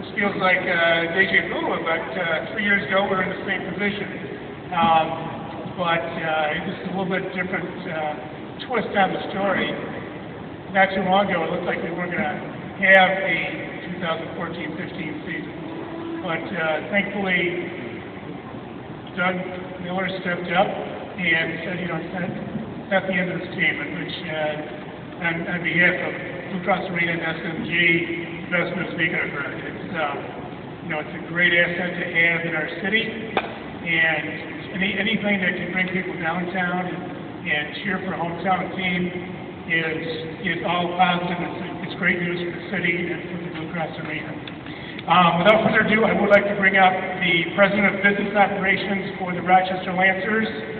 feels like deja vu, but 3 years ago we were in the same position. But this is a little bit different twist on the story. Not too long ago, it looked like we weren't going to have a 2014-15 season. But thankfully, Doug Miller stepped up and said, it's not the end of the statement, which on behalf of Blue Cross Arena and SMG, the best news we could have heard. It's a great asset to have in our city, and anything that can bring people downtown and cheer for a hometown team is all positive. It's great news for the city and for the Blue Cross Arena. Without further ado, I would like to bring up the President of Business Operations for the Rochester Lancers,